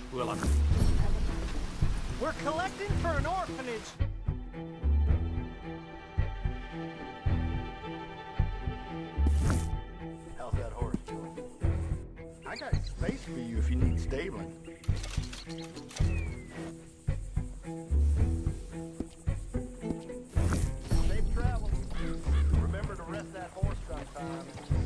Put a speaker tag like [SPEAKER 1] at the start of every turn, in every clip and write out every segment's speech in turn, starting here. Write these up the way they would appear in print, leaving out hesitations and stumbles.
[SPEAKER 1] Well,
[SPEAKER 2] We're collecting for an orphanage.
[SPEAKER 3] How's that horse doing? I got space for you if you need stabling. Safe travel. Remember to rest that horse sometime.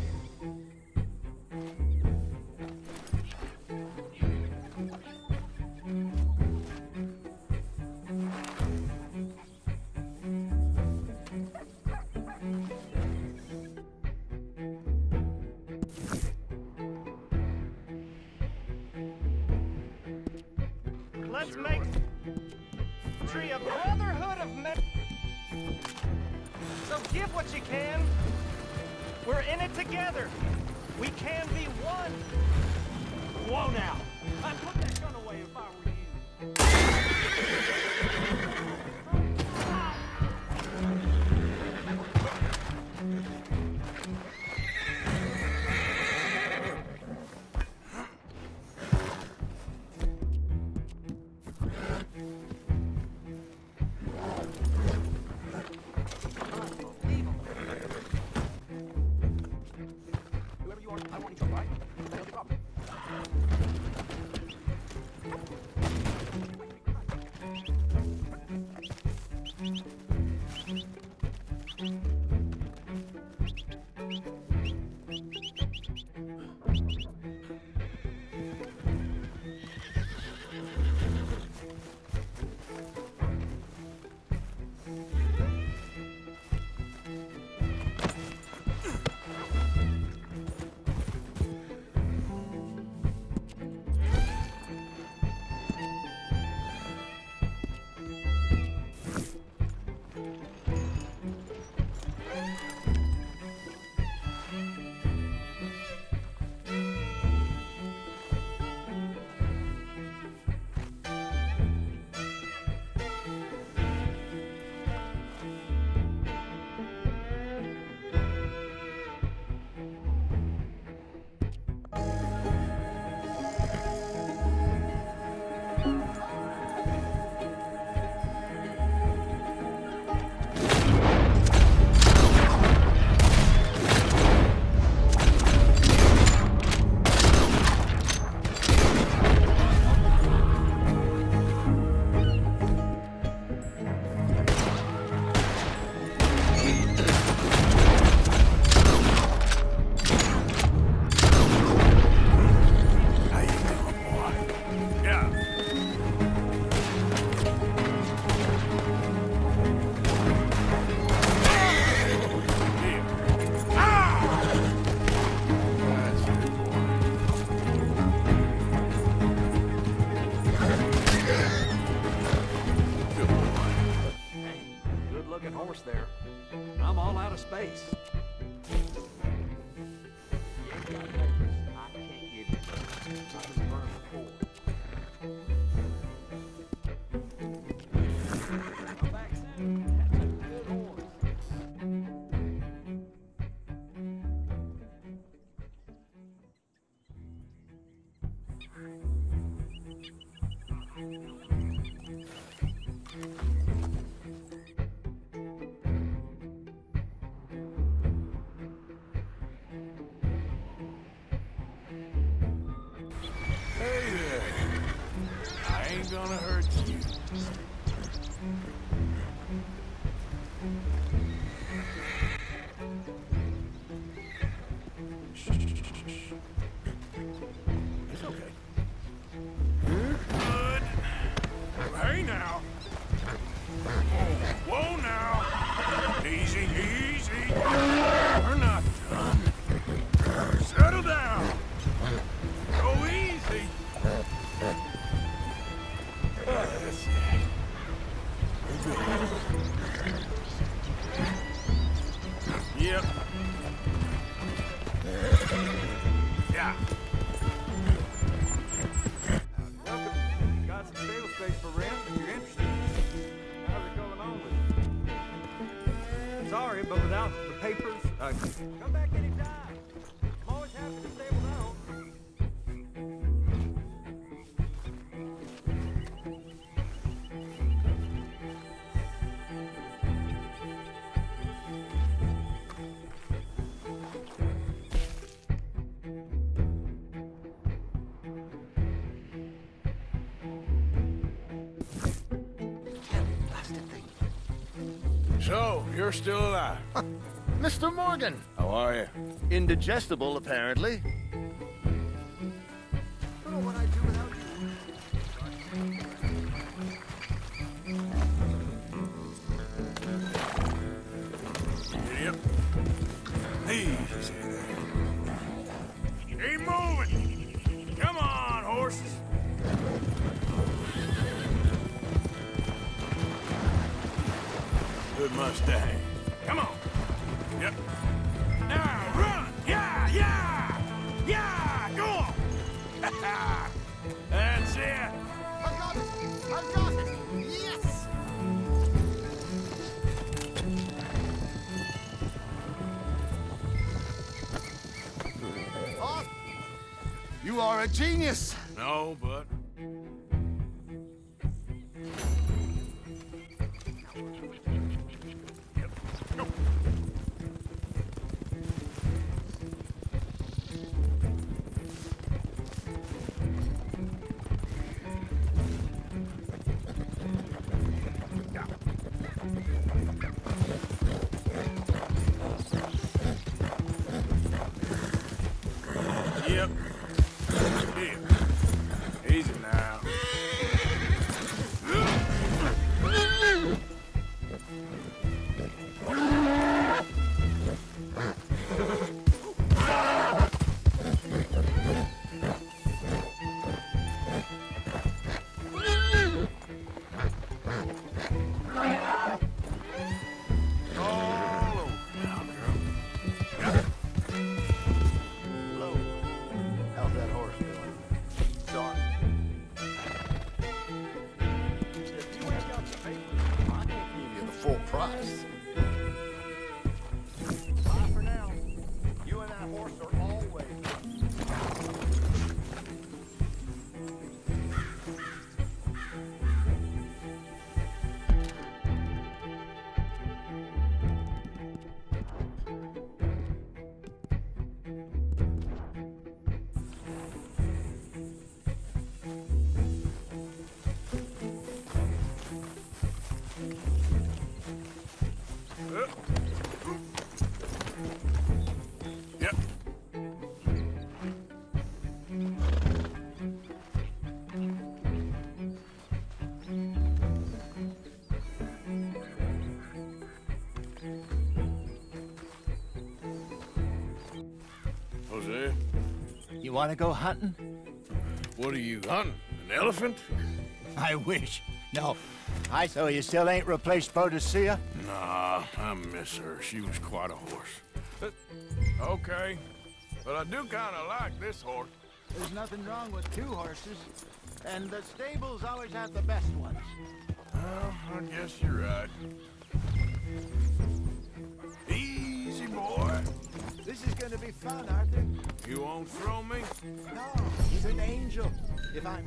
[SPEAKER 2] Let's make tree a brotherhood of men. So give what you can. We're in it together. We can be one. Whoa now. I'd put that gun away if I were you.
[SPEAKER 1] whoever you are, I want you to right? That's the problem. There. I'm all out of space. You ain't got papers. I can't give you those. I've been burned before. Come back soon. That's a good horse.
[SPEAKER 4] Hey there. I ain't gonna hurt you. Shh. It's okay. You're good. Hey now. Whoa now. Easy, easy. We're not done. Settle down. Go easy. That's it. We're good. Yep. Yeah.
[SPEAKER 2] Welcome. Got some stable space for rent if you're interested. How's it going on with it? Sorry, but without the papers, come back anytime. I'm always happy to stable down.
[SPEAKER 4] So, you're still alive.
[SPEAKER 3] Mr. Morgan!
[SPEAKER 4] How are you?
[SPEAKER 3] Indigestible, apparently. Don't know what I'd do without you.
[SPEAKER 4] Yep. Easy there. Keep moving. Come on, horses. Good Mustang. Come on. Yep. Now run! Yeah, yeah! Yeah! Go on! That's it!
[SPEAKER 3] I got it! I got it! Yes! Oh, you are a genius!
[SPEAKER 4] No, but... Yep. Here. Easy now. All over now, girl. Got it.
[SPEAKER 3] Hello. How's that horse doing? Sorry. If you ain't got the papers, I can't give you the full price. Bye for now. You and that horse are always...
[SPEAKER 4] Yep. Jose,
[SPEAKER 3] You want to go hunting?
[SPEAKER 4] what are you hunting? An elephant?
[SPEAKER 3] I wish. No. So you still ain't replaced Boadicea?
[SPEAKER 4] Nah, I miss her. She was quite a horse. Okay, but I do kind of like this horse.
[SPEAKER 3] There's nothing wrong with two horses. And the stables always have the best ones.
[SPEAKER 4] Well, I guess you're right. Easy, boy.
[SPEAKER 3] This is gonna be fun, Arthur.
[SPEAKER 4] You won't throw me?
[SPEAKER 3] No, he's an angel. If I'm...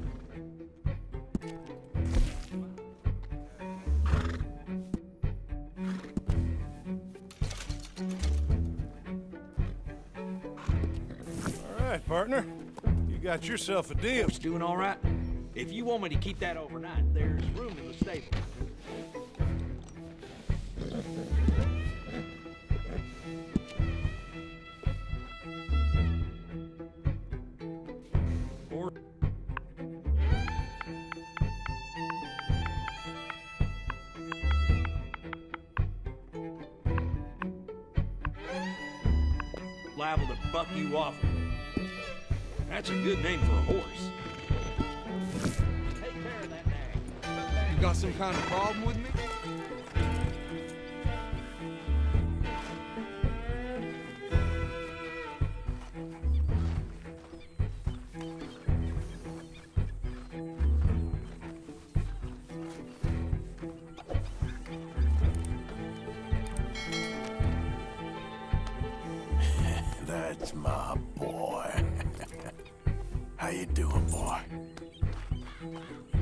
[SPEAKER 5] All right, partner. You got yourself a deal.
[SPEAKER 1] Horse doing all right? If you want me to keep that overnight, there's room in the stable. Or liable to buck you off. That's a good name for a horse. Take care of that nag.
[SPEAKER 2] You got some kind of problem with me?
[SPEAKER 4] That's my boy. How you doing, boy?